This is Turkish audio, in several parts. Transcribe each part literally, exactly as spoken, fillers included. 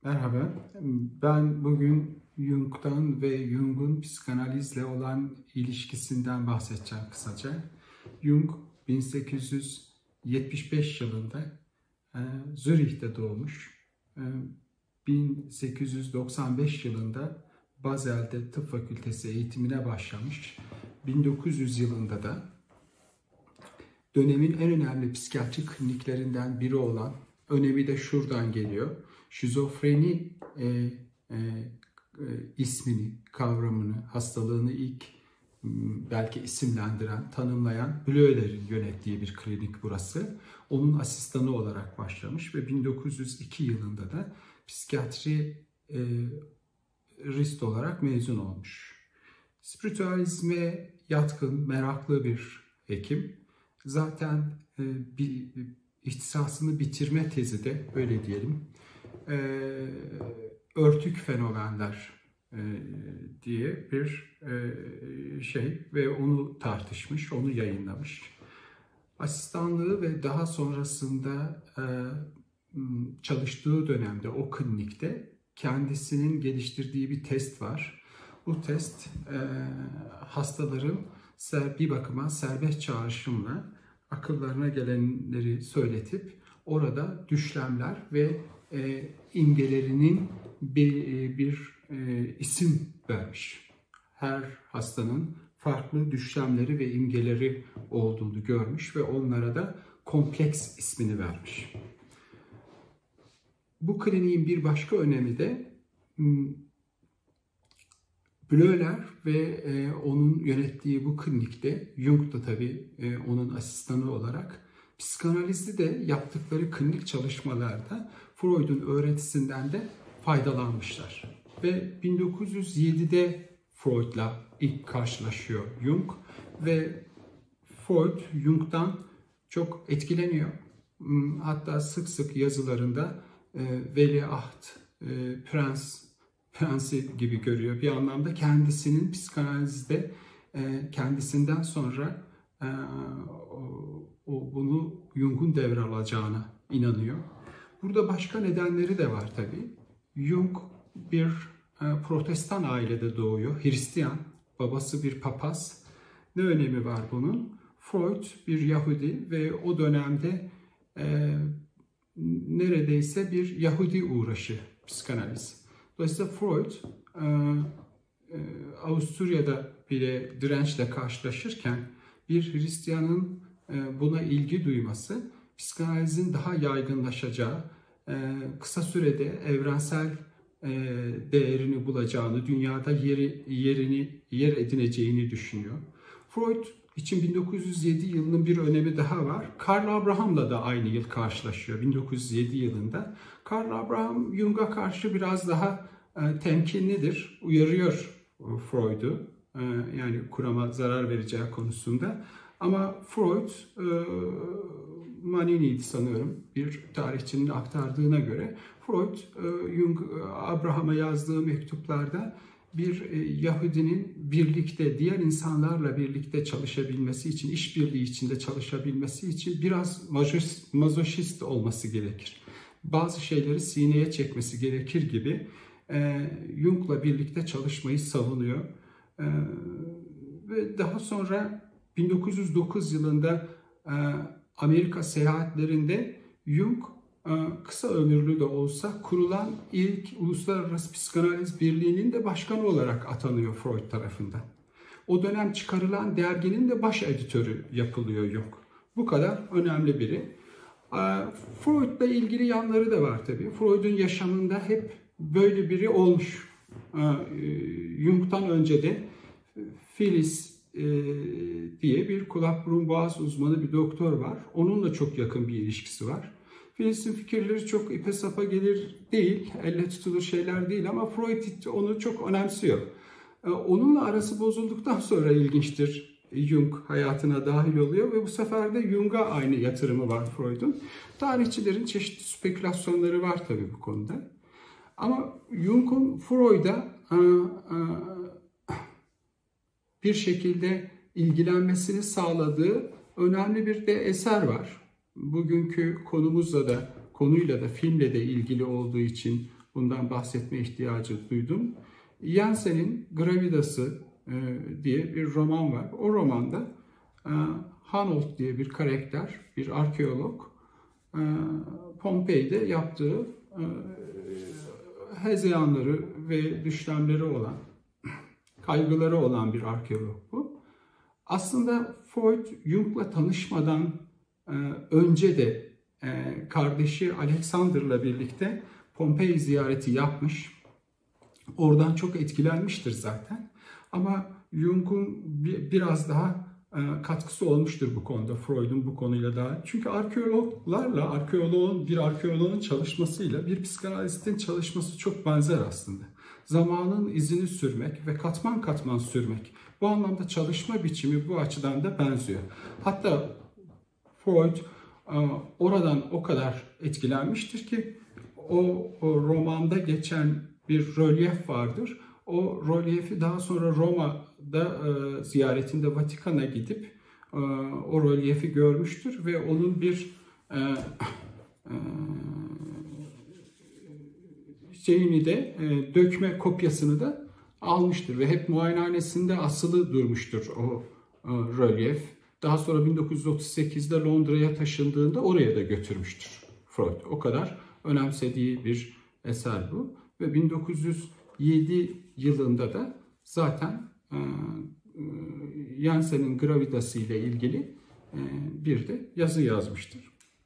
Merhaba, ben bugün Jung'dan ve Jung'un psikanalizle olan ilişkisinden bahsedeceğim kısaca. Jung bin sekiz yüz yetmiş beş yılında e, Zürih'te doğmuş. E, bin sekiz yüz doksan beş yılında Basel'de tıp fakültesi eğitimine başlamış. bin dokuz yüz yılında da dönemin en önemli psikiyatrik kliniklerinden biri olan, önemi de şuradan geliyor, şizofreni e, e, e, ismini, kavramını, hastalığını ilk belki isimlendiren, tanımlayan Bleuler'in yönettiği bir klinik burası. Onun asistanı olarak başlamış ve bin dokuz yüz iki yılında da psikiyatri e, rist olarak mezun olmuş. Spiritüalizme yatkın, meraklı bir hekim. Zaten e, bir ihtisasını bitirme tezi de öyle diyelim. E, örtük fenomenler e, diye bir e, şey ve onu tartışmış, onu yayınlamış. Asistanlığı ve daha sonrasında e, çalıştığı dönemde o klinikte kendisinin geliştirdiği bir test var. Bu test e, hastaların bir bakıma serbest çağrışımla akıllarına gelenleri söyletip orada düşlemler ve e, imgelerinin bir, bir e, isim vermiş. Her hastanın farklı düşlemleri ve imgeleri olduğunu görmüş ve onlara da kompleks ismini vermiş. Bu kliniğin bir başka önemi de Bleuler ve e, onun yönettiği bu klinikte, Jung da tabii e, onun asistanı olarak psikanalizde de yaptıkları klinik çalışmalarda Freud'un öğretisinden de faydalanmışlar. Ve bin dokuz yüz yedide Freud'la ilk karşılaşıyor Jung ve Freud Jung'dan çok etkileniyor. Hatta sık sık yazılarında e, veliaht, e, prens, prensi gibi görüyor. Bir anlamda kendisinin psikanalizde e, kendisinden sonra e, o, o, bunu Jung'un devralacağına inanıyor. Burada başka nedenleri de var tabii. Jung bir e, protestan ailede doğuyor. Hristiyan, babası bir papaz. Ne önemi var bunun? Freud bir Yahudi ve o dönemde e, neredeyse bir Yahudi uğraşı psikanaliz. Dolayısıyla Freud Avusturya'da bile dirençle karşılaşırken bir Hristiyanın buna ilgi duyması, psikanalizin daha yaygınlaşacağı, kısa sürede evrensel değerini bulacağını, dünyada yeri, yerini yer edineceğini düşünüyor. Freud için bin dokuz yüz yedi yılının bir önemi daha var. Karl Abraham'la da aynı yıl karşılaşıyor bin dokuz yüz yedi yılında. Karl Abraham Jung'a karşı biraz daha e, temkinlidir, uyarıyor Freud'u. E, yani kurama zarar vereceği konusunda. Ama Freud, e, Manini'ydi sanıyorum bir tarihçinin aktardığına göre, Freud e, Jung Abraham'a yazdığı mektuplarda bir Yahudinin birlikte, diğer insanlarla birlikte çalışabilmesi için, işbirliği içinde çalışabilmesi için biraz mazoşist olması gerekir. Bazı şeyleri sineye çekmesi gerekir gibi e, Jung'la birlikte çalışmayı savunuyor. E, ve daha sonra bin dokuz yüz dokuz yılında e, Amerika seyahatlerinde Jung kısa ömürlü de olsa kurulan ilk Uluslararası Psikanaliz Birliği'nin de başkanı olarak atanıyor Freud tarafından. O dönem çıkarılan derginin de baş editörü yapılıyor Jung. Bu kadar önemli biri. Freud'la ilgili yanları da var tabii. Freud'un yaşamında hep böyle biri olmuş. Jung'tan önce de Phyllis diye bir kulak burun boğaz uzmanı bir doktor var. Onunla çok yakın bir ilişkisi var. Phyllis'in fikirleri çok ipe sapa gelir değil, elle tutulur şeyler değil ama Freud onu çok önemsiyor. Onunla arası bozulduktan sonra ilginçtir, Jung hayatına dahil oluyor ve bu sefer de Jung'a aynı yatırımı var Freud'un. Tarihçilerin çeşitli spekülasyonları var tabii bu konuda. Ama Jung'un Freud'a bir şekilde ilgilenmesini sağladığı önemli bir de eser var. Bugünkü konumuzla da, konuyla da, filmle de ilgili olduğu için bundan bahsetme ihtiyacı duydum. Jensen'in Gravidas'ı e, diye bir roman var. O romanda e, Hanold diye bir karakter, bir arkeolog, e, Pompei'de yaptığı e, hezeyanları ve düşlemleri olan, kaygıları olan bir arkeolog bu. Aslında Freud, Jung'la tanışmadan e, önce de e, kardeşi Alexander'la birlikte Pompei ziyareti yapmış. Oradan çok etkilenmiştir zaten. Ama Jung'un bir, biraz daha e, katkısı olmuştur bu konuda, Freud'un bu konuyla daha. Çünkü arkeologlarla, arkeoloğun, bir arkeoloğun çalışmasıyla bir psikanalistin çalışması çok benzer aslında. Zamanın izini sürmek ve katman katman sürmek. Bu anlamda çalışma biçimi bu açıdan da benziyor. Hatta Freud oradan o kadar etkilenmiştir ki o, o romanda geçen bir rölyef vardır. O rölyefi daha sonra Roma'da e, ziyaretinde Vatikan'a gidip e, o rölyefi görmüştür ve onun bir e, e, şeyini de e, dökme kopyasını da almıştır ve hep muayenehanesinde asılı durmuştur o e, rölyef. Daha sonra bin dokuz yüz otuz sekizde Londra'ya taşındığında oraya da götürmüştür Freud. O kadar önemsediği bir eser bu. Ve bin dokuz yüz yedi yılında da zaten e, e, Jensen'in Gravidas'ı ile ilgili e, bir de yazı yazmıştır.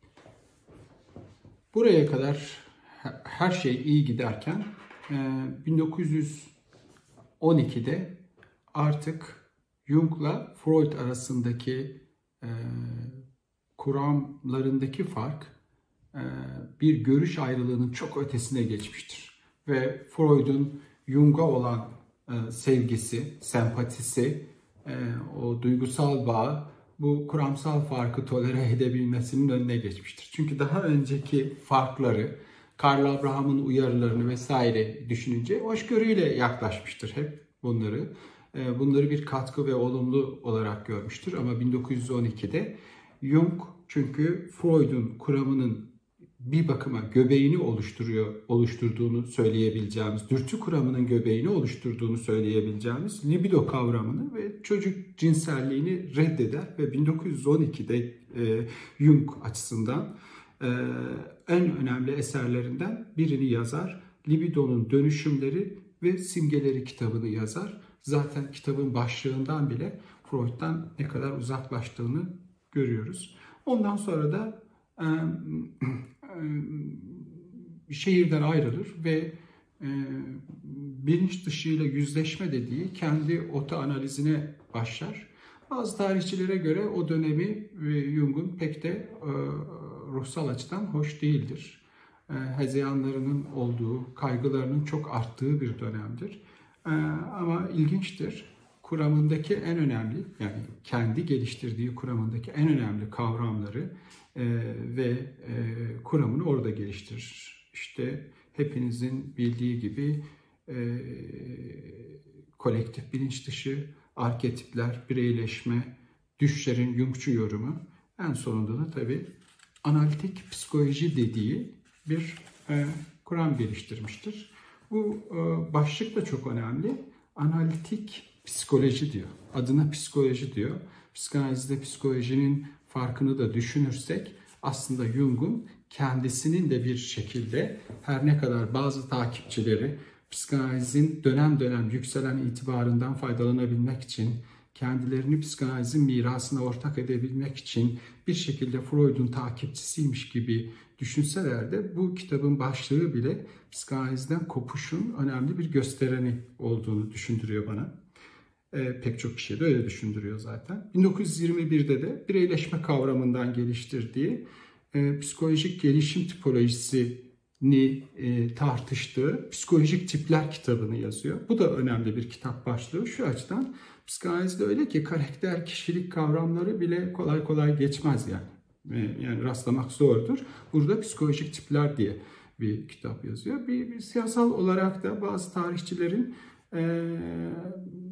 Buraya kadar her şey iyi giderken e, bin dokuz yüz on ikide artık Jung'la Freud arasındaki e, kuramlarındaki fark e, bir görüş ayrılığının çok ötesine geçmiştir. Ve Freud'un Jung'a olan e, sevgisi, sempatisi, e, o duygusal bağı bu kuramsal farkı tolere edebilmesinin önüne geçmiştir. Çünkü daha önceki farkları, Karl Abraham'ın uyarılarını vesaire düşününce hoşgörüyle yaklaşmıştır hep bunları. E, bunları bir katkı ve olumlu olarak görmüştür. Ama bin dokuz yüz on ikide Jung, çünkü Freud'un kuramının bir bakıma göbeğini oluşturuyor, oluşturduğunu söyleyebileceğimiz, dürtü kuramının göbeğini oluşturduğunu söyleyebileceğimiz libido kavramını ve çocuk cinselliğini reddeder ve bin dokuz yüz on ikide e, Jung açısından e, en önemli eserlerinden birini yazar. Libidonun Dönüşümleri ve Simgeleri kitabını yazar. Zaten kitabın başlığından bile Freud'dan ne kadar uzaklaştığını görüyoruz. Ondan sonra da e, şehirden ayrılır ve e, bilinç dışıyla yüzleşme dediği kendi oto analizine başlar. Bazı tarihçilere göre o dönemi e, Jung'un pek de e, ruhsal açıdan hoş değildir. E, hezeyanlarının olduğu, kaygılarının çok arttığı bir dönemdir. E, ama ilginçtir. Kuramındaki en önemli, yani kendi geliştirdiği kuramındaki en önemli kavramları e, ve e, kuramını orada geliştirir. İşte hepinizin bildiği gibi e, kolektif bilinç dışı, arketipler, bireyleşme, düşlerin Jungçu yorumu, en sonunda da tabii analitik psikoloji dediği bir e, kuram geliştirmiştir. Bu e, başlık da çok önemli. Analitik psikoloji diyor. Adına psikoloji diyor. Psikanalizde psikolojinin farkını da düşünürsek aslında Jung'un kendisinin de bir şekilde her ne kadar bazı takipçileri psikanalizin dönem dönem yükselen itibarından faydalanabilmek için, kendilerini psikanalizin mirasına ortak edebilmek için bir şekilde Freud'un takipçisiymiş gibi düşünseler de bu kitabın başlığı bile psikanalizden kopuşun önemli bir göstereni olduğunu düşündürüyor bana. E, pek çok kişi de öyle düşündürüyor zaten. bin dokuz yüz yirmi birde de bireyleşme kavramından geliştirdiği e, psikolojik gelişim tipolojisini e, tartıştığı Psikolojik Tipler kitabını yazıyor. Bu da önemli bir kitap başlığı. Şu açıdan psikanalizde öyle ki karakter, kişilik kavramları bile kolay kolay geçmez yani. E, yani rastlamak zordur. Burada Psikolojik Tipler diye bir kitap yazıyor. Bir, bir siyasal olarak da bazı tarihçilerin e,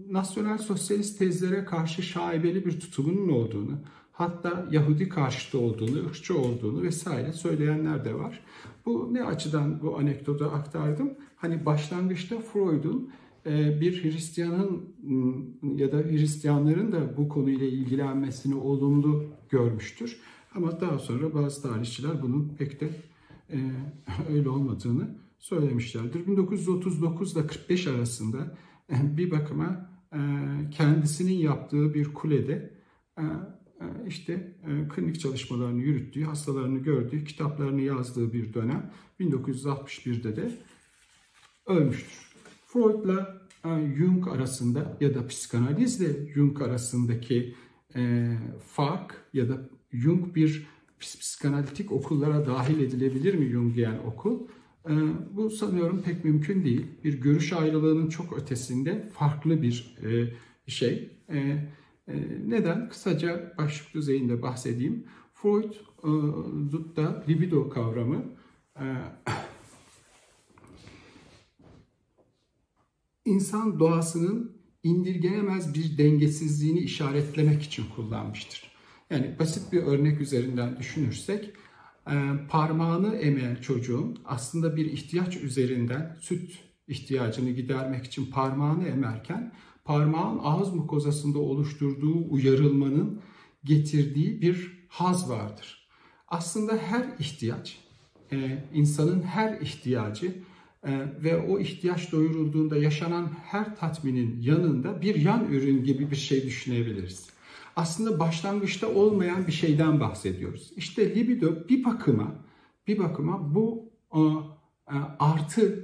nasyonel sosyalist tezlere karşı şaibeli bir tutumunun olduğunu, hatta Yahudi karşıtı olduğunu, ırkçı olduğunu vesaire söyleyenler de var. Bu ne açıdan bu anekdotu aktardım? Hani başlangıçta Freud'un bir Hristiyanın ya da Hristiyanların da bu konuyla ilgilenmesini olumlu görmüştür. Ama daha sonra bazı tarihçiler bunun pek de öyle olmadığını söylemişlerdir. bin dokuz yüz otuz dokuz ile kırk beş arasında bir bakıma kendisinin yaptığı bir kulede işte klinik çalışmalarını yürüttüğü, hastalarını gördüğü, kitaplarını yazdığı bir dönem bin dokuz yüz altmış birde de ölmüştür. Freud'la Jung arasında ya da psikanalizle Jung arasındaki fark ya da Jung bir psikanalitik okullara dahil edilebilir mi Jungian okul? Bu sanıyorum pek mümkün değil. Bir görüş ayrılığının çok ötesinde farklı bir şey. Neden? Kısaca başlık düzeyinde bahsedeyim. Freud'da libido kavramı insan doğasının indirgenemez bir dengesizliğini işaretlemek için kullanmıştır. Yani basit bir örnek üzerinden düşünürsek, parmağını emeyen çocuğun aslında bir ihtiyaç üzerinden süt ihtiyacını gidermek için parmağını emerken, parmağın ağız mukozasında oluşturduğu uyarılmanın getirdiği bir haz vardır. Aslında her ihtiyaç, insanın her ihtiyacı ve o ihtiyaç doyurulduğunda yaşanan her tatminin yanında bir yan ürün gibi bir şey düşünebiliriz. Aslında başlangıçta olmayan bir şeyden bahsediyoruz. İşte libido bir bakıma, bir bakıma bu artı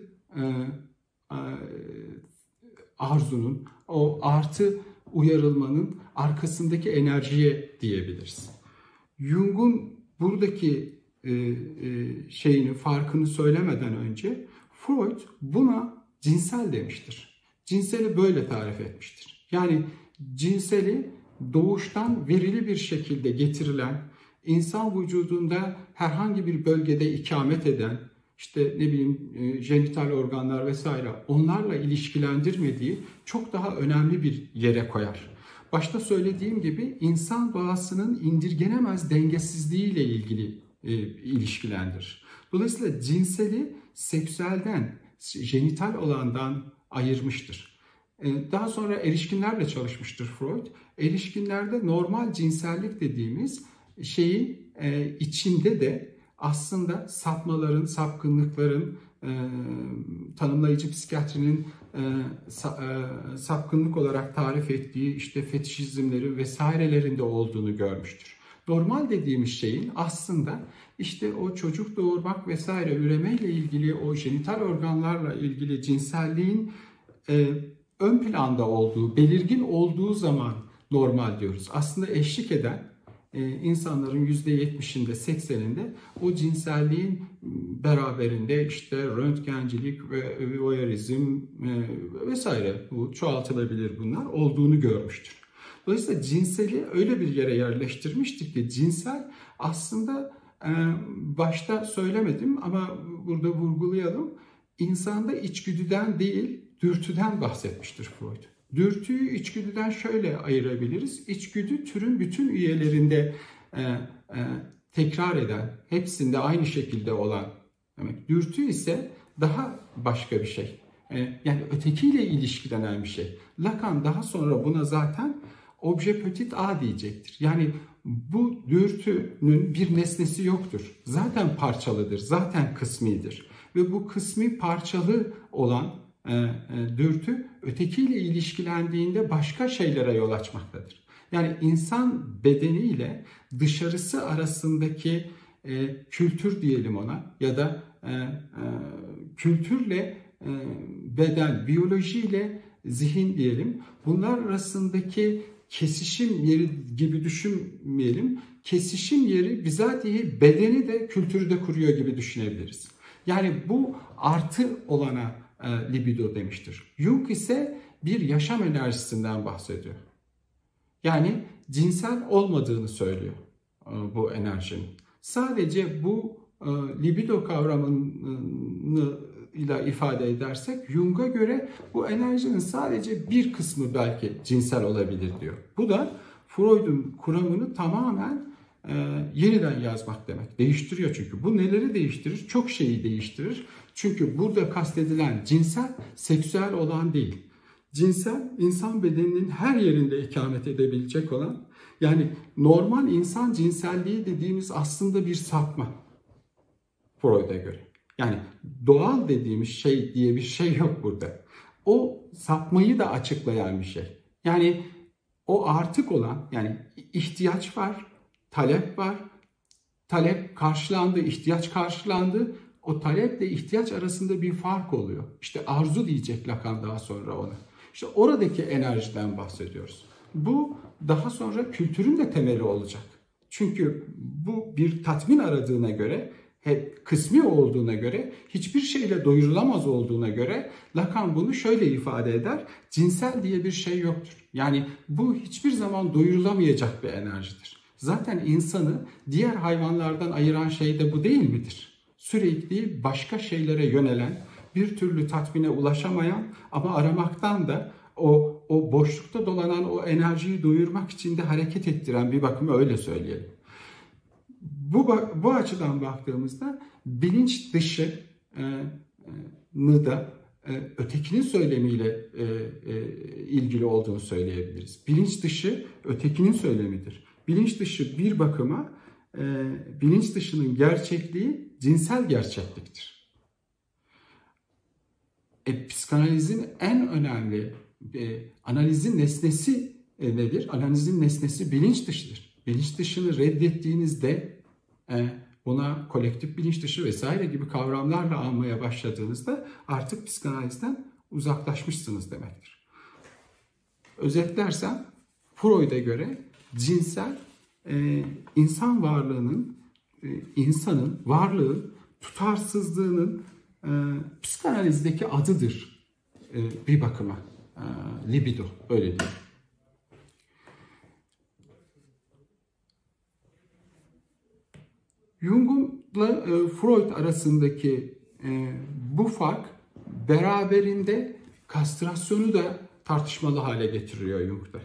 arzunun, o artı uyarılmanın arkasındaki enerjiye diyebiliriz. Jung'un buradaki şeyini, farkını söylemeden önce Freud buna cinsel demiştir. Cinseli böyle tarif etmiştir. Yani cinseli doğuştan verili bir şekilde getirilen, insan vücudunda herhangi bir bölgede ikamet eden, işte ne bileyim jenital organlar vesaire onlarla ilişkilendirmediği çok daha önemli bir yere koyar. Başta söylediğim gibi insan doğasının indirgenemez dengesizliğiyle ilgili e, ilişkilendirir. Dolayısıyla cinseli seksüelden, jenital olandan ayırmıştır. Daha sonra erişkinlerle çalışmıştır Freud. Erişkinlerde normal cinsellik dediğimiz şeyin içinde de aslında sapmaların, sapkınlıkların, tanımlayıcı psikiyatrinin sapkınlık olarak tarif ettiği işte fetişizmleri vesairelerinde olduğunu görmüştür. Normal dediğimiz şeyin aslında işte o çocuk doğurmak vesaire üremeyle ilgili o jenital organlarla ilgili cinselliğin e, ön planda olduğu, belirgin olduğu zaman normal diyoruz. Aslında eşlik eden e, insanların yüzde yetmişinde, sekseninde o cinselliğin beraberinde işte röntgencilik ve voyeurizm e, vesaire bu çoğaltılabilir bunlar olduğunu görmüştür. Dolayısıyla cinseli öyle bir yere yerleştirmiştir ki cinsel aslında başta söylemedim ama burada vurgulayalım. İnsanda içgüdüden değil, dürtüden bahsetmiştir Freud. Dürtüyü içgüdüden şöyle ayırabiliriz. İçgüdü türün bütün üyelerinde e, e, tekrar eden, hepsinde aynı şekilde olan demek. Dürtü ise daha başka bir şey. E, yani ötekiyle ilişkilenen bir şey. Lacan daha sonra buna zaten obje petit a diyecektir. Yani bu dürtünün bir nesnesi yoktur. Zaten parçalıdır, zaten kısmidir. Ve bu kısmi parçalı olan e, e, dürtü ötekiyle ilişkilendiğinde başka şeylere yol açmaktadır. Yani insan bedeniyle dışarısı arasındaki e, kültür diyelim ona ya da e, e, kültürle e, beden, biyolojiyle zihin diyelim. Bunlar arasındaki kesişim yeri gibi düşünmeyelim. Kesişim yeri bizatihi bedeni de kültürü de kuruyor gibi düşünebiliriz. Yani bu artı olana e, libido demiştir. Jung ise bir yaşam enerjisinden bahsediyor. Yani cinsel olmadığını söylüyor e, bu enerjinin. Sadece bu e, libido kavramını ile ifade edersek Jung'a göre bu enerjinin sadece bir kısmı belki cinsel olabilir diyor. Bu da Freud'un kuramını tamamen e, yeniden yazmak demek. Değiştiriyor çünkü. Bu neleri değiştirir? Çok şeyi değiştirir. Çünkü burada kastedilen cinsel, seksüel olan değil. Cinsel, insan bedeninin her yerinde ikamet edebilecek olan, yani normal insan cinselliği dediğimiz aslında bir sapma Freud'a göre. Yani doğal dediğimiz şey diye bir şey yok burada. O sapmayı da açıklayan bir şey. Yani o artık olan, yani ihtiyaç var, talep var. Talep karşılandı, ihtiyaç karşılandı. O taleple ihtiyaç arasında bir fark oluyor. İşte arzu diyecek Lacan daha sonra ona. İşte oradaki enerjiden bahsediyoruz. Bu daha sonra kültürün de temeli olacak. Çünkü bu bir tatmin aradığına göre, hep kısmi olduğuna göre, hiçbir şeyle doyurulamaz olduğuna göre Lacan bunu şöyle ifade eder. Cinsel diye bir şey yoktur. Yani bu hiçbir zaman doyurulamayacak bir enerjidir. Zaten insanı diğer hayvanlardan ayıran şey de bu değil midir? Sürekli başka şeylere yönelen, bir türlü tatmine ulaşamayan ama aramaktan da o, o boşlukta dolanan o enerjiyi doyurmak için de hareket ettiren, bir bakıma öyle söyleyelim. Bu, bu açıdan baktığımızda bilinç dışı e, e, da e, ötekinin söylemiyle e, e, ilgili olduğunu söyleyebiliriz. Bilinç dışı ötekinin söylemidir. Bilinç dışı bir bakıma e, bilinç dışının gerçekliği cinsel gerçekliktir. E, psikanalizin en önemli e, analizin nesnesi e, nedir? Analizin nesnesi bilinç dışıdır. Bilinç dışını reddettiğinizde e, ona kolektif bilinç dışı vesaire gibi kavramlarla almaya başladığınızda artık psikanalizden uzaklaşmışsınız demektir. Özetlersem Freud'a göre cinsel e, insan varlığının, e, insanın varlığı tutarsızlığının e, psikanalizdeki adıdır e, bir bakıma. E, libido, öyle diyeyim. Jung'la e, Freud arasındaki e, bu fark beraberinde kastrasyonu da tartışmalı hale getiriyor Jung'da.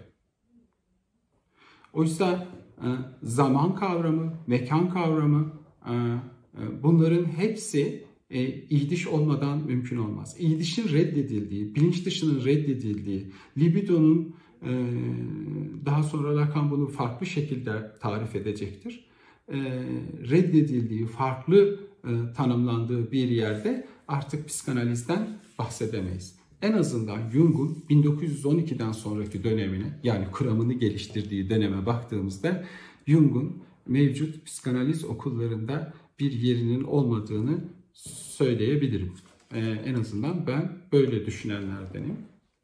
Oysa e, zaman kavramı, mekan kavramı, e, e, bunların hepsi e, İdiş olmadan mümkün olmaz. İdişin reddedildiği, bilinç dışının reddedildiği, libidonun e, daha sonra Lacan bunu farklı şekilde tarif edecektir. E, reddedildiği, farklı e, tanımlandığı bir yerde artık psikanalizden bahsedemeyiz. En azından Jung'un bin dokuz yüz on ikiden sonraki dönemine, yani kuramını geliştirdiği döneme baktığımızda Jung'un mevcut psikanaliz okullarında bir yerinin olmadığını söyleyebilirim. Ee, en azından ben böyle düşünenlerdenim.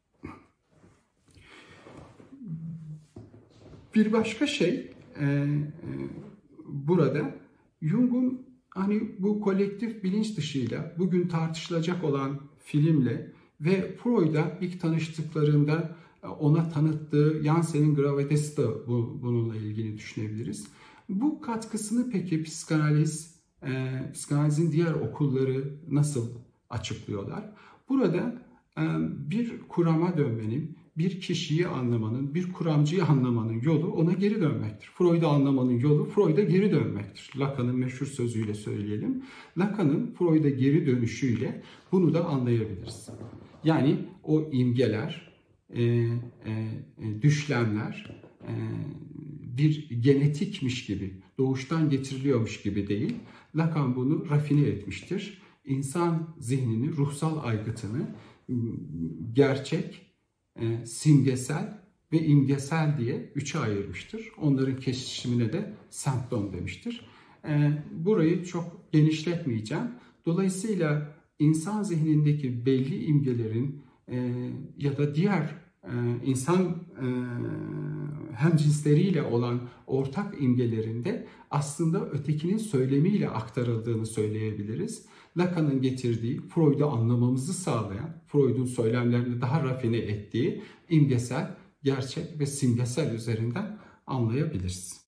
Bir başka şey e, e, burada Jung'un hani bu kolektif bilinç dışıyla bugün tartışılacak olan filmle ve Freud'a ilk tanıştıklarında ona tanıttığı Jansen'in gravitesi de bu, bununla ilgili düşünebiliriz. Bu katkısını peki psikanaliz, e, psikanalizin diğer okulları nasıl açıklıyorlar? Burada e, bir kurama dönmenin, bir kişiyi anlamanın, bir kuramcıyı anlamanın yolu ona geri dönmektir. Freud'u anlamanın yolu Freud'a geri dönmektir. Lacan'ın meşhur sözüyle söyleyelim. Lacan'ın Freud'a geri dönüşüyle bunu da anlayabiliriz. Yani o imgeler, e, e, düşlemler e, bir genetikmiş gibi, doğuştan getiriliyormuş gibi değil. Lacan bunu rafine etmiştir. İnsan zihnini, ruhsal aygıtını gerçek, e, simgesel ve imgesel diye üçe ayırmıştır. Onların kesişimine de semptom demiştir. E, burayı çok genişletmeyeceğim. Dolayısıyla insan zihnindeki belli imgelerin e, ya da diğer e, insan e, hemcinsleriyle olan ortak imgelerinde aslında ötekinin söylemiyle aktarıldığını söyleyebiliriz. Lacan'ın getirdiği, Freud'u anlamamızı sağlayan, Freud'un söylemlerini daha rafine ettiği imgesel, gerçek ve simgesel üzerinden anlayabiliriz.